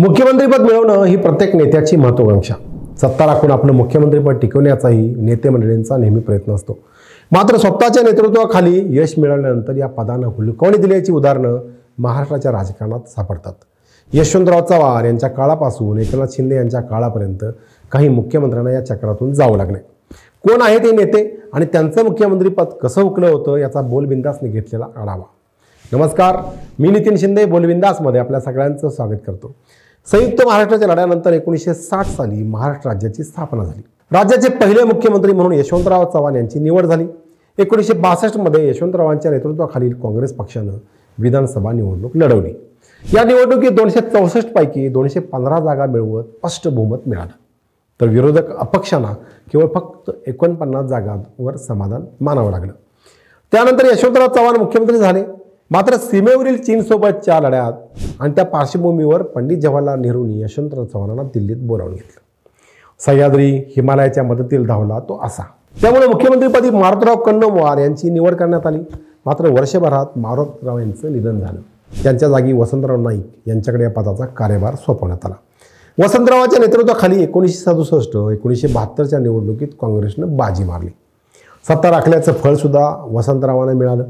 मुख्यमंत्रीपद मिळवणं ही प्रत्येक नेत्याची महत्त्वाकांक्षा. सत्ता राखून आपलं मुख्यमंत्रीपद टिकवण्याचाही नेते मंडळींचा नेहमी प्रयत्न असतो. मात्र स्वतःच्या नेतृत्वाखाली यश मिळाल्यानंतर या पदांना हुलकावणी दिल्याची उदाहरणं महाराष्ट्राच्या राजकारणात सापडतात. यशवंतराव चव्हाण यांच्या काळापासून एकनाथ शिंदे यांच्या काळापर्यंत काही मुख्यमंत्र्यांना या चक्रातून जावं लागले. कोण आहेत ते नेते आणि त्यांचं मुख्यमंत्रीपद कसं हुकलं होतं याचा बोलबिंदासने घेतलेला आढावा. नमस्कार, मी नितीन शिंदे बोलबिंदासमध्ये आपल्या सगळ्यांचं स्वागत करतो. संयुक्त महाराष्ट्राच्या लढ्यानंतर 1960 साली महाराष्ट्र राज्याची स्थापना झाली. राज्याचे पहिले मुख्यमंत्री म्हणून यशवंतराव चव्हाण यांची निवड झाली. 1962 मध्ये यशवंतरावांच्या नेतृत्वाखालील काँग्रेस पक्षानं विधानसभा निवडणूक लढवली. या निवडणुकीत 264 पैकी 215 जागा मिळवत स्पष्ट बहुमत मिळालं, तर विरोधक अपक्षांना केवळ फक्त 49 जागांवर समाधान मानावं लागलं. त्यानंतर यशवंतराव चव्हाण मुख्यमंत्री झाले. मात्र सीमेवरील चीनसोबतच्या लढ्यात आणि त्या पार्श्वभूमीवर पंडित जवाहरलाल नेहरूंनी यशवंतराव चव्हाणांना दिल्लीत बोलावून घेतलं. सह्याद्री हिमालयाच्या मदतीला धावला तो असा. त्यामुळे मुख्यमंत्रीपदी मारुतराव कन्नमवार यांची निवड करण्यात आली. मात्र वर्षभरात मारुतराव यांचं निधन झालं. त्यांच्या जागी वसंतराव नाईक यांच्याकडे या पदाचा कार्यभार सोपवण्यात आला. वसंतरावांच्या नेतृत्वाखाली 1967 1972च्या निवडणुकीत काँग्रेसनं बाजी मारली. सत्ता राखल्याचं फळसुद्धा वसंतरावांना मिळालं.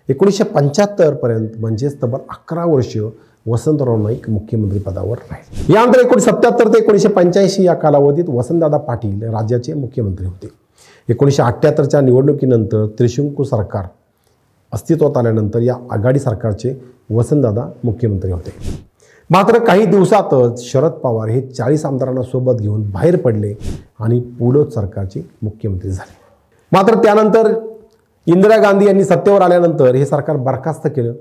1975 पर्यंत म्हणजेच तब्बल 11 वर्ष वसंतराव नाईक मुख्यमंत्रीपदावर राहिले. यानंतर 1977 ते 1985 या कालावधीत वसंतदादा पाटील राज्याचे मुख्यमंत्री होते. 1978च्या निवडणुकीनंतर त्रिशंकू सरकार अस्तित्वात आल्यानंतर या आघाडी सरकारचे वसंतदादा मुख्यमंत्री होते. मात्र काही दिवसातच शरद पवार हे 40 आमदारांना सोबत घेऊन बाहेर पडले आणि पुलोत सरकारचे मुख्यमंत्री झाले. मात्र त्यानंतर इंदिरा गांधी यांनी सत्तेवर आल्यानंतर हे सरकार बरखास्त केलं.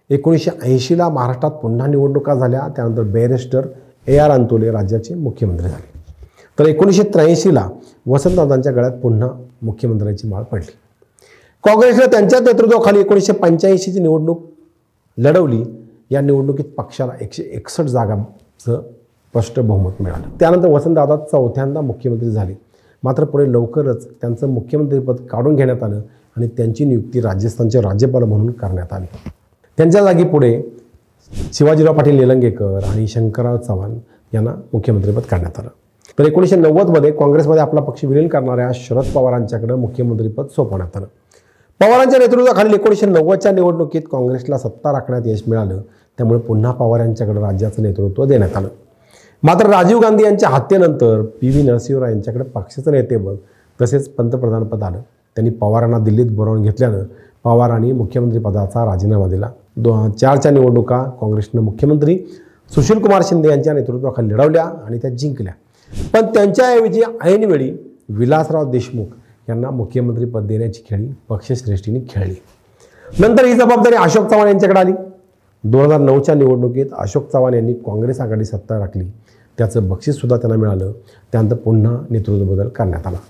1980ला महाराष्ट्रात पुन्हा निवडणुका झाल्या. त्यानंतर बॅरिस्टर AR अंतोले राज्याचे मुख्यमंत्री झाले. तर 1983ला वसंतदादांच्या गळ्यात पुन्हा मुख्यमंत्र्यांची माळ पडली. काँग्रेसने त्यांच्या नेतृत्वाखाली 1985ची निवडणूक लढवली. या निवडणुकीत पक्षाला 161 जागांचं स्पष्ट बहुमत मिळालं. त्यानंतर वसंतदादा चौथ्यांदा मुख्यमंत्री झाले. मात्र पुढे लवकरच त्यांचं मुख्यमंत्रीपद काढून घेण्यात आलं आणि त्यांची नियुक्ती राजस्थानचे राज्यपाल म्हणून करण्यात आली. त्यांच्या जागी पुढे शिवाजीराव पाटील निलंगेकर आणि शंकरराव चव्हाण यांना मुख्यमंत्रीपद काढण्यात आलं. तर 1990मध्ये काँग्रेसमध्ये आपला पक्ष विलीन करणाऱ्या शरद पवारांच्याकडे मुख्यमंत्रीपद सोपवण्यात आलं. पवारांच्या नेतृत्वाखाली 1990च्या निवडणुकीत काँग्रेसला सत्ता राखण्यात यश मिळालं. त्यामुळे पुन्हा पवार यांच्याकडे राज्याचं नेतृत्व देण्यात आलं. मात्र राजीव गांधी यांच्या हत्येनंतर PV नरसिंहराव यांच्याकडे पक्षाचं नेतेपद तसेच पंतप्रधानपद आलं. त्यांनी पवारांना दिल्लीत बोलावून घेतल्यानं पवारांनी मुख्यमंत्रीपदाचा राजीनामा दिला. 2004च्या निवडणुका काँग्रेसनं मुख्यमंत्री सुशीलकुमार शिंदे यांच्या नेतृत्वाखाली लढवल्या आणि त्या जिंकल्या. पण त्यांच्याऐवजी ऐनवेळी विलासराव देशमुख यांना मुख्यमंत्रीपद देण्याची खेळी पक्षश्रेष्ठींनी खेळली. नंतर ही जबाबदारी अशोक चव्हाण यांच्याकडे आली. 2009च्या निवडणुकीत अशोक चव्हाण यांनी काँग्रेस आघाडी सत्ता राखली. त्याचं बक्षीससुद्धा त्यांना मिळालं. त्यानंतर पुन्हा नेतृत्व बदल करण्यात आला.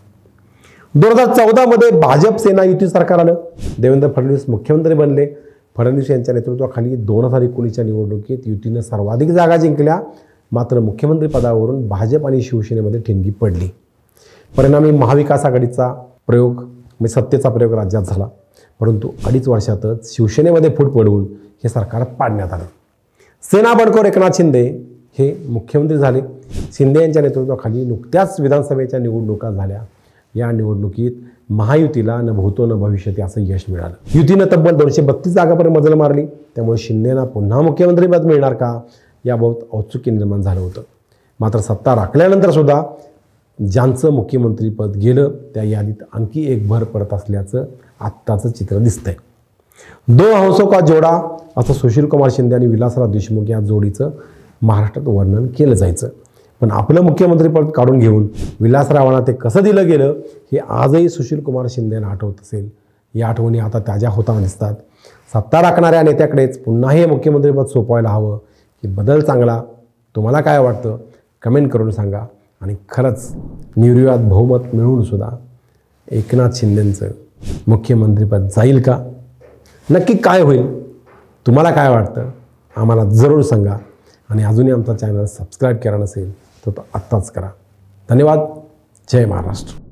2014मध्ये भाजप सेना युती सरकार आलं. देवेंद्र फडणवीस मुख्यमंत्री बनले. फडणवीस यांच्या नेतृत्वाखाली 2019च्या निवडणुकीत युतीनं सर्वाधिक जागा जिंकल्या. मात्र मुख्यमंत्रीपदावरून भाजप आणि शिवसेनेमध्ये ठिणगी पडली. परिणामी महाविकास आघाडीचा प्रयोग म्हणजे सत्तेचा प्रयोग राज्यात झाला. परंतु 2.5 वर्षातच शिवसेनेमध्ये फूट पडवून हे सरकार पाडण्यात आलं. सेना बंडखोर एकनाथ शिंदे हे मुख्यमंत्री झाले. शिंदे यांच्या नेतृत्वाखाली नुकत्याच विधानसभेच्या निवडणुका झाल्या. या निवडणुकीत महायुतीला न भूतो न भविष्यती असं यश मिळालं. युतीनं तब्बल 232 जागापर्यंत मजल मारली. त्यामुळे शिंदेना पुन्हा मुख्यमंत्रीपद मिळणार का याबाबत औत्सुक्य निर्माण झालं होतं. मात्र सत्ता राखल्यानंतर सुद्धा ज्यांचं मुख्यमंत्रीपद गेलं त्या यादीत आणखी एक भर पडत असल्याचं आत्ताचं चित्र दिसतंय. दो हंसों का जोडा असं सुशीलकुमार शिंदे आणि विलासराव देशमुख या जोडीचं महाराष्ट्रात वर्णन केलं जायचं. पण आपलं मुख्यमंत्रीपद काढून घेऊन विलासरावांना ते कसं दिलं गेलं हे आजही सुशीलकुमार शिंदेंना आठवत असेल. या आठवणी आता ताज्या होताना दिसतात. सत्ता राखणाऱ्या नेत्याकडेच पुन्हा हे मुख्यमंत्रीपद सोपवायला हवं की बदल चांगला? तुम्हाला काय वाटतं कमेंट करून सांगा. आणि खरंच निर्विवाद बहुमत मिळूनसुद्धा एकनाथ शिंदेंचं मुख्यमंत्रीपद जाईल का? नक्की काय होईल? तुम्हाला काय वाटतं आम्हाला जरूर सांगा. आणि अजूनही आमचा चॅनल सबस्क्राईब केला नसेल तर तो आत्ताच करा. धन्यवाद. जय महाराष्ट्र.